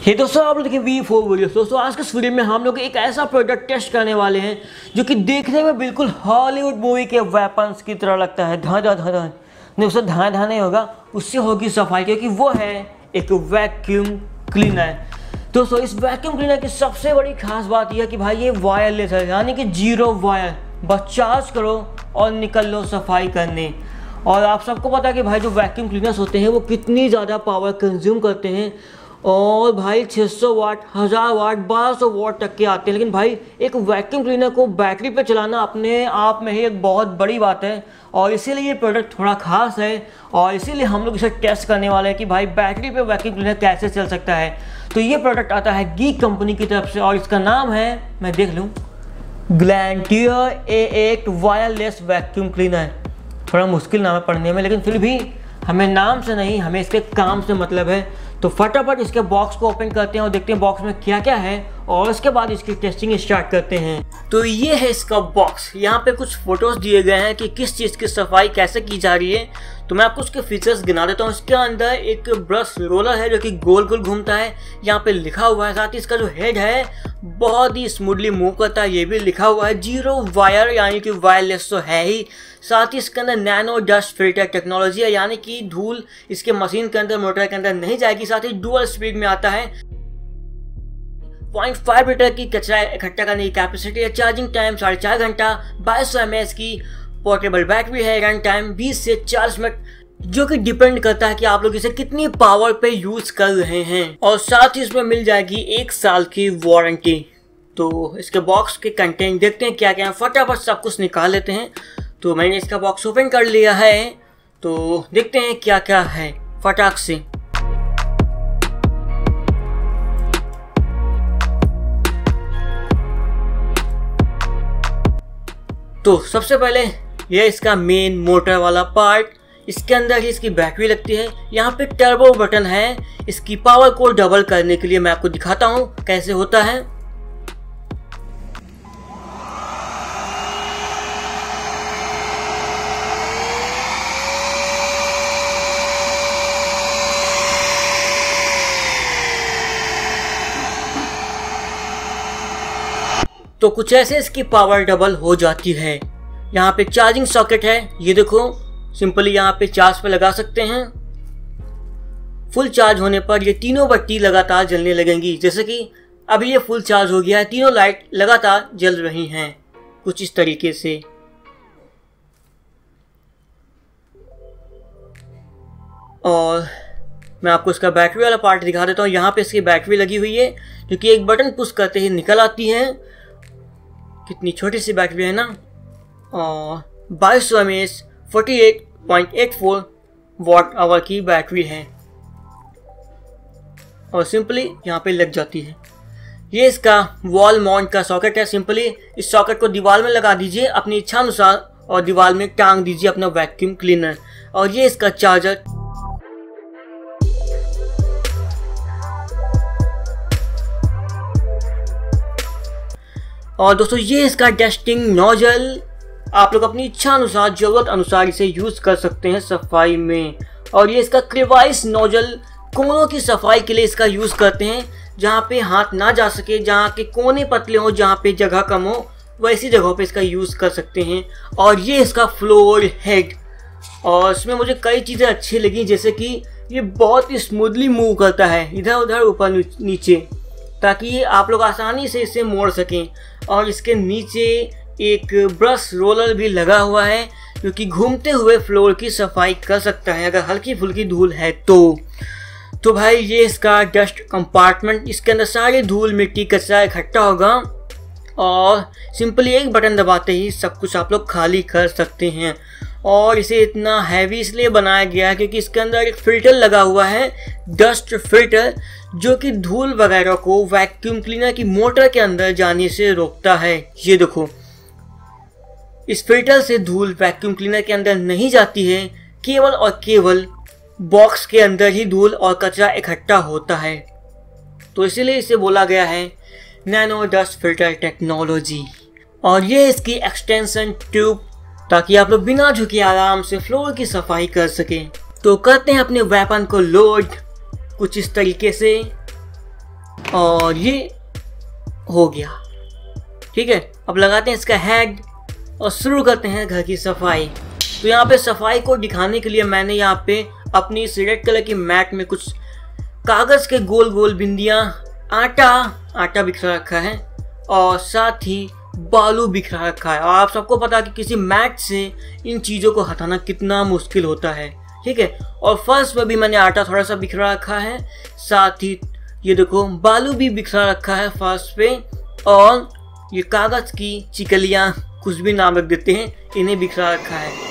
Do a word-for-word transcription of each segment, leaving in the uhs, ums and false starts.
हे दोस्तों, आप लोग देखिए वी फोर वीडियो। दोस्तों आज के इस वीडियो में हम लोग एक ऐसा प्रोडक्ट टेस्ट करने वाले हैं जो कि देखने में बिल्कुल हॉलीवुड मूवी के वेपन्स की तरह लगता है। धा धा धा धा नहीं, उससे धा धा नहीं होगा, उससे होगी सफाई, क्योंकि वो है एक वैक्यूम क्लीनर। दोस्तों इस वैक्यूम क्लीनर की सबसे बड़ी खास बात यह है कि भाई ये वायरलेस है, यानी कि जीरो वायर, बस चार्ज करो और निकल लो सफाई करने। और आप सबको पता है कि भाई जो वैक्यूम क्लीनर्स होते हैं वो कितनी ज़्यादा पावर कंज्यूम करते हैं, और भाई छह सौ वाट, हज़ार वाट, बारह सौ वाट तक के आते हैं। लेकिन भाई एक वैक्यूम क्लीनर को बैटरी पे चलाना अपने आप में ही एक बहुत बड़ी बात है, और इसीलिए ये प्रोडक्ट थोड़ा खास है, और इसीलिए हम लोग इसे टेस्ट करने वाले हैं कि भाई बैटरी पे वैक्यूम क्लीनर कैसे चल सकता है। तो ये प्रोडक्ट आता है गीक कंपनी की तरफ से, और इसका नाम है, मैं देख लूँ, ग्लैंटियर A eight wireless vacuum cleaner. थोड़ा मुश्किल नाम है पढ़ने में, लेकिन फिर भी हमें नाम से नहीं, हमें इसके काम से मतलब है। तो फटाफट इसके बॉक्स को ओपन करते हैं और देखते हैं बॉक्स में क्या क्या है, और उसके बाद इसकी टेस्टिंग स्टार्ट करते हैं। तो ये है इसका बॉक्स। यहाँ पे कुछ फोटोज दिए गए हैं कि किस चीज़ की सफाई कैसे की जा रही है। तो मैं आपको उसके फीचर्स गिना देता हूँ। इसके अंदर एक ब्रश रोलर है जो कि गोल गोल घूमता है, यहाँ पे लिखा हुआ है। साथ ही इसका जो हेड है बहुत ही स्मूथली मूव करता है, ये भी लिखा हुआ है। जीरो वायर यानी कि वायरलेस तो है ही। साथ ही इसके अंदर नैनो डस्ट फिल्टर टेक्नोलॉजी है, यानी कि धूल इसके मशीन के अंदर, मोटर के अंदर नहीं जाएगी। साथ ही डुअल स्पीड में आता है। पॉइंट फाइव लीटर की कचरा इकट्ठा करने की कैपेसिटी है। चार्जिंग टाइम साढ़े चार घंटा। बाईस सौ एम एच की पोर्टेबल बैटरी है। रन टाइम बीस से चालीस मिनट, जो कि डिपेंड करता है कि आप लोग इसे कितनी पावर पे यूज कर रहे हैं। और साथ ही इसमें मिल जाएगी एक साल की वारंटी। तो इसके बॉक्स के कंटेंट देखते हैं क्या क्या है, फटाफट सब कुछ निकाल लेते हैं। तो मैंने इसका बॉक्स ओपन कर लिया है, तो देखते हैं क्या क्या है फटाक से। तो सबसे पहले यह इसका मेन मोटर वाला पार्ट। इसके अंदर ही इसकी बैटरी लगती है। यहाँ पे टर्बो बटन है, इसकी पावर को डबल करने के लिए। मैं आपको दिखाता हूँ कैसे होता है। तो कुछ ऐसे इसकी पावर डबल हो जाती है। यहाँ पे चार्जिंग सॉकेट है, ये देखो, सिंपली यहाँ पे चार्ज पे लगा सकते हैं। फुल चार्ज होने पर ये तीनों बत्ती लगातार जलने लगेंगी, जैसे कि अभी ये फुल चार्ज हो गया है, तीनों लाइट लगातार जल रही हैं कुछ इस तरीके से। और मैं आपको इसका बैटरी वाला पार्ट दिखा देता हूँ। यहाँ पे इसकी बैटरी लगी हुई है, जो कि एक बटन पुश करते ही निकल आती है। कितनी छोटी सी बैटरी है ना। और बाईस सौ M H forty eight point eight four watt hour की बैटरी है, और सिंपली यहाँ पे लग जाती है। ये इसका वॉल माउंट का सॉकेट है। सिंपली इस सॉकेट को दीवार में लगा दीजिए अपनी इच्छा अनुसार, और दीवार में टांग दीजिए अपना वैक्यूम क्लीनर। और ये इसका चार्जर। और दोस्तों ये इसका डस्टिंग नोजल। आप लोग अपनी इच्छा अनुसार, जरूरत अनुसार इसे यूज कर सकते हैं सफाई में। और ये इसका क्रिवाइस नोजल, कोनों की सफाई के लिए इसका यूज करते हैं, जहाँ पे हाथ ना जा सके, जहाँ के कोने पतले हो, जहाँ पे जगह कम हो, वैसी जगहों पे इसका यूज कर सकते हैं। और ये इसका फ्लोर हेड, और इसमें मुझे कई चीजें अच्छी लगी, जैसे कि ये बहुत ही स्मूथली मूव करता है इधर उधर, ऊपर नीचे, ताकि आप लोग आसानी से इसे मोड़ सकें। और इसके नीचे एक ब्रश रोलर भी लगा हुआ है, जो कि घूमते हुए फ्लोर की सफाई कर सकता है अगर हल्की फुल्की धूल है तो। तो भाई ये इसका डस्ट कंपार्टमेंट, इसके अंदर सारी धूल, मिट्टी, कचरा इकट्ठा होगा, और सिंपली एक बटन दबाते ही सब कुछ आप लोग खाली कर सकते हैं। और इसे इतना हैवी इसलिए बनाया गया है क्योंकि इसके अंदर एक फिल्टर लगा हुआ है, डस्ट फिल्टर, जो कि धूल वगैरह को वैक्यूम क्लीनर की मोटर के अंदर जाने से रोकता है। ये देखो, इस फिल्टर से धूल वैक्यूम क्लीनर के अंदर नहीं जाती है, केवल और केवल बॉक्स के अंदर ही धूल और कचरा इकट्ठा होता है। तो इसीलिए इसे बोला गया है नैनो डस्ट फिल्टर टेक्नोलॉजी। और ये इसकी एक्सटेंशन ट्यूब, ताकि आप लोग बिना झुके आराम से फ्लोर की सफाई कर सकें। तो करते हैं अपने वेपन को लोड कुछ इस तरीके से। और ये हो गया। ठीक है, अब लगाते हैं इसका हेड और शुरू करते हैं घर की सफाई। तो यहाँ पे सफाई को दिखाने के लिए मैंने यहाँ पे अपनी इस रेड कलर की मैट में कुछ कागज़ के गोल गोल बिंदियाँ, आटा आटा बिखरा रखा है और साथ ही बालू बिखरा रखा है। और आप सबको पता है कि किसी मैट से इन चीज़ों को हटाना कितना मुश्किल होता है। ठीक है, और फर्श पे भी मैंने आटा थोड़ा सा बिखरा रखा है, साथ ही ये देखो बालू भी बिखरा रखा है फर्श पे, और ये कागज़ की चिकलियाँ, कुछ भी नाम रख देते हैं, इन्हें बिखरा रखा है।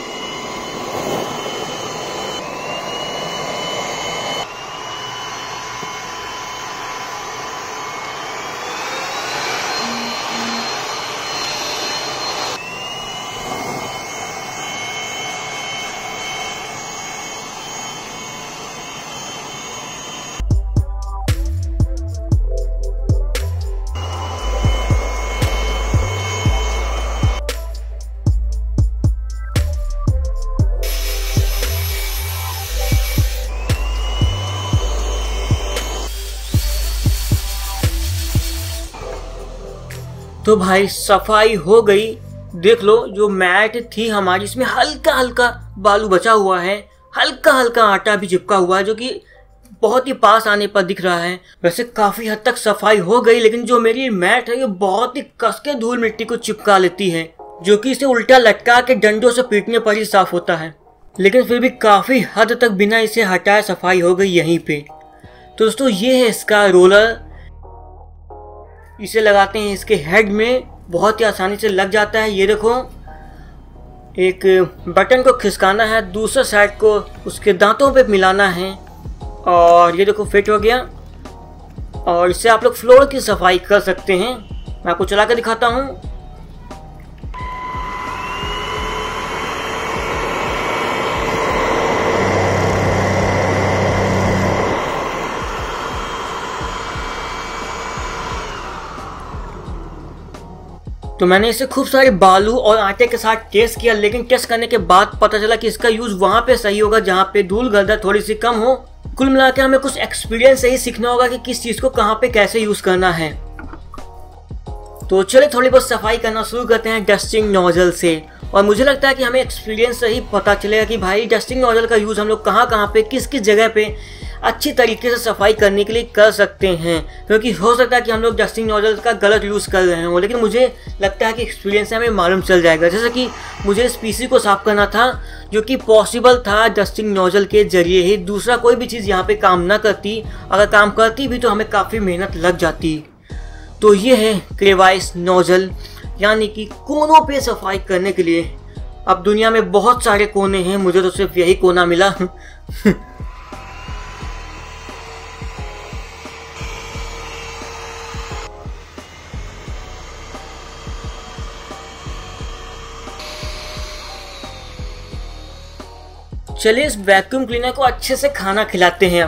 तो भाई सफाई हो गई। देख लो, जो मैट थी हमारी, इसमें हल्का हल्का बालू बचा हुआ है, हल्का हल्का आटा भी चिपका हुआ है, जो कि बहुत ही पास आने पर दिख रहा है। वैसे काफ़ी हद तक सफाई हो गई, लेकिन जो मेरी मैट है ये बहुत ही कस के धूल मिट्टी को चिपका लेती है, जो कि इसे उल्टा लटका के डंडों से पीटने पर ही साफ होता है। लेकिन फिर भी काफ़ी हद तक बिना इसे हटाए सफाई हो गई यहीं पे। तो दोस्तों ये है इसका रोलर, इसे लगाते हैं इसके हेड में, बहुत ही आसानी से लग जाता है। ये देखो, एक बटन को खिसकाना है, दूसरे साइड को उसके दांतों पे मिलाना है और ये देखो फिट हो गया। और इससे आप लोग फ्लोर की सफाई कर सकते हैं। मैं आपको चला कर दिखाता हूँ। तो मैंने इसे खूब सारे बालू और आटे के साथ टेस्ट किया, लेकिन टेस्ट करने के बाद पता चला कि इसका यूज़ वहाँ पे सही होगा जहाँ पे धूल गर्दा थोड़ी सी कम हो। कुल मिला के हमें कुछ एक्सपीरियंस से ही सीखना होगा कि किस चीज़ को कहाँ पे कैसे यूज़ करना है। तो चलिए थोड़ी बहुत सफाई करना शुरू करते हैं डस्टिंग नोजल से। और मुझे लगता है कि हमें एक्सपीरियंस से ही पता चलेगा कि भाई डस्टिंग नोजल का यूज़ हम लोग कहाँ कहाँ पे किस किस जगह पे अच्छी तरीके से सफाई करने के लिए कर सकते हैं। क्योंकि हो सकता है कि हम लोग डस्टिंग नोजल का गलत यूज़ कर रहे हो, लेकिन मुझे लगता है कि एक्सपीरियंस से हमें मालूम चल जाएगा। जैसे कि मुझे इस पीसी को साफ़ करना था, जो कि पॉसिबल था डस्टिंग नोजल के जरिए ही। दूसरा कोई भी चीज़ यहाँ पे काम ना करती, अगर काम करती भी तो हमें काफ़ी मेहनत लग जाती। तो ये है क्रेवाइस नोजल, यानी कि कोनों पे सफाई करने के लिए। अब दुनिया में बहुत सारे कोने हैं, मुझे तो सिर्फ यही कोना मिला। चलिए इस वैक्यूम क्लीनर को अच्छे से खाना खिलाते हैं।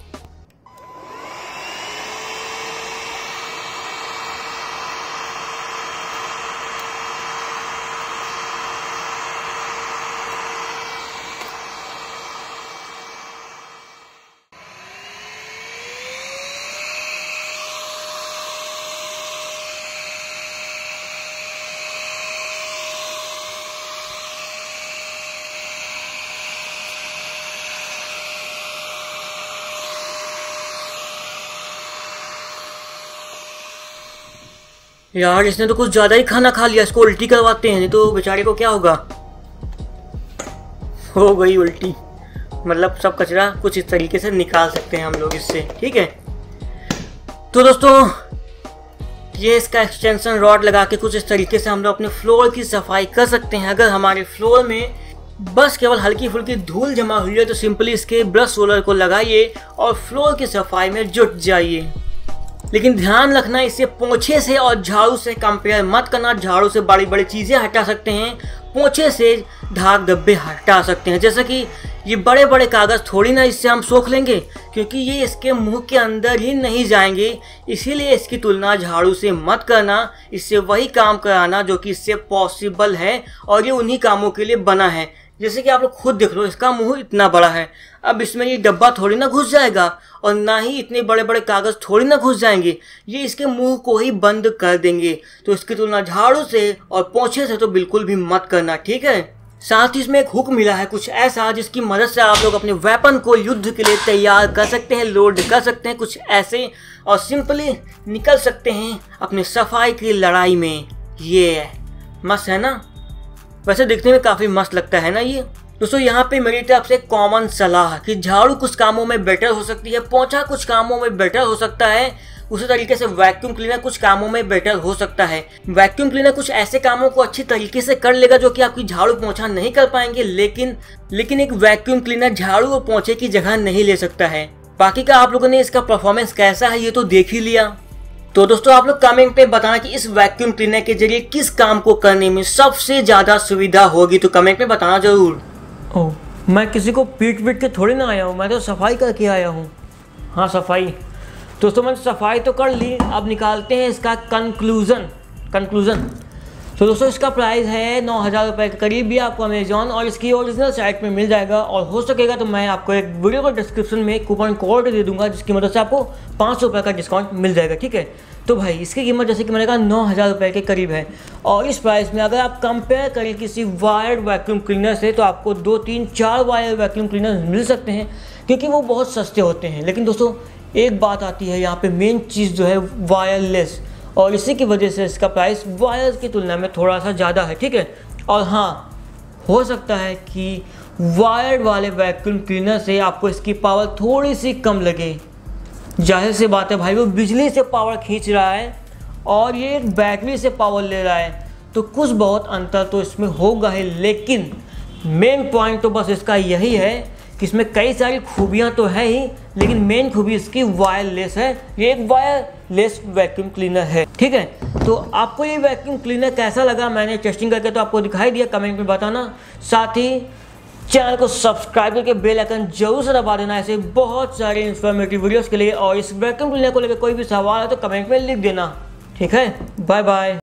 यार इसने तो कुछ ज़्यादा ही खाना खा लिया, इसको उल्टी करवाते हैं, नहीं तो बेचारे को क्या होगा। हो गई उल्टी, मतलब सब कचरा कुछ इस तरीके से निकाल सकते हैं हम लोग इससे। ठीक है, तो दोस्तों ये इसका एक्सटेंशन रॉड लगा के कुछ इस तरीके से हम लोग अपने फ्लोर की सफाई कर सकते हैं। अगर हमारे फ्लोर में बस केवल हल्की फुल्की धूल जमा हुई है तो सिंपली इसके ब्रश रोलर को लगाइए और फ्लोर की सफाई में जुट जाइए। लेकिन ध्यान रखना, इसे पोंछे से और झाड़ू से कंपेयर मत करना। झाड़ू से बड़ी बड़ी चीज़ें हटा सकते हैं, पोंछे से धाग धब्बे हटा सकते हैं। जैसे कि ये बड़े बड़े कागज़ थोड़ी ना इससे हम सोख लेंगे, क्योंकि ये इसके मुंह के अंदर ही नहीं जाएंगे। इसीलिए इसकी तुलना झाड़ू से मत करना, इससे वही काम कराना जो कि इससे पॉसिबल है और ये उन्हीं कामों के लिए बना है। जैसे कि आप लोग खुद देख लो, इसका मुंह इतना बड़ा है। अब इसमें ये डब्बा थोड़ी ना घुस जाएगा और ना ही इतने बड़े बड़े कागज थोड़ी ना घुस जाएंगे, ये इसके मुंह को ही बंद कर देंगे। तो इसकी तुलना झाड़ू से और पोंछे से तो बिल्कुल भी मत करना, ठीक है। साथ ही इसमें एक हुक मिला है कुछ ऐसा जिसकी मदद से आप लोग अपने वेपन को युद्ध के लिए तैयार कर सकते हैं, लोड कर सकते हैं कुछ ऐसे, और सिंपली निकल सकते हैं अपने सफाई की लड़ाई में। ये मस्त है ना, वैसे दिखने में काफ़ी मस्त लगता है ना ये। दोस्तों यहाँ पे मेरी तरफ से कॉमन सलाह कि झाड़ू कुछ कामों में बेटर हो सकती है, पोंछा कुछ कामों में बेटर हो सकता है, उसी तरीके से वैक्यूम क्लीनर कुछ कामों में बेटर हो सकता है। वैक्यूम क्लीनर कुछ ऐसे कामों को अच्छी तरीके से कर लेगा जो कि आपकी झाड़ू पोंछा नहीं कर पाएंगे, लेकिन लेकिन एक वैक्यूम क्लीनर झाड़ू और पोंछे की जगह नहीं ले सकता है। बाकी का आप लोगों ने इसका परफॉर्मेंस कैसा है ये तो देख ही लिया। तो दोस्तों आप लोग कमेंट पे बताना कि इस वैक्यूम क्लीनर के जरिए किस काम को करने में सबसे ज़्यादा सुविधा होगी, तो कमेंट में बताना जरूर। ओह, मैं किसी को पीट पीट के थोड़ी ना आया हूँ, मैं तो सफाई करके आया हूँ। हाँ सफाई, दोस्तों मैंने सफाई तो कर ली, अब निकालते हैं इसका कंक्लूज़न कंक्लूज़न तो दोस्तों इसका प्राइस है नौ हज़ार रुपये के करीब भी आपको अमेजॉन और इसकी ओरिजिनल साइट में मिल जाएगा। और हो सकेगा तो मैं आपको एक वीडियो को डिस्क्रिप्शन में कूपन कोड दे दूंगा जिसकी मदद से आपको पाँच सौ रुपये का डिस्काउंट मिल जाएगा, ठीक है। तो भाई इसकी कीमत जैसे कि मैंने कहा नौ हज़ार रुपये के करीब है, और इस प्राइस में अगर आप कंपेयर करें किसी वायर्ड वैक्यूम क्लीनर से तो आपको दो तीन चार वायर वैक्यूम क्लीनर मिल सकते हैं क्योंकि वो बहुत सस्ते होते हैं। लेकिन दोस्तों एक बात आती है यहाँ पे, मेन चीज़ जो है वायरलेस, और इसी की वजह से इसका प्राइस वायर्स की तुलना में थोड़ा सा ज़्यादा है, ठीक है। और हाँ, हो सकता है कि वायर्ड वाले वैक्यूम क्लीनर से आपको इसकी पावर थोड़ी सी कम लगे, जाहिर सी बात है भाई, वो बिजली से पावर खींच रहा है और ये एक बैटरी से पावर ले रहा है, तो कुछ बहुत अंतर तो इसमें होगा ही। लेकिन मेन पॉइंट तो बस इसका यही है कि इसमें कई सारी खूबियाँ तो है ही, लेकिन मेन खूबी इसकी वायरलेस है। ये एक वायरलेस वैक्यूम क्लीनर है, ठीक है। तो आपको ये वैक्यूम क्लीनर कैसा लगा, मैंने टेस्टिंग करके तो आपको दिखाई दिया, कमेंट में बताना। साथ ही चैनल को सब्सक्राइब करके बेल आइकन जरूर से दबा देना ऐसे बहुत सारे इन्फॉर्मेटिव वीडियोस के लिए। और इस वैक्यूम क्लीनर को लेकर कोई भी सवाल है तो कमेंट में लिख देना, ठीक है। Bye bye.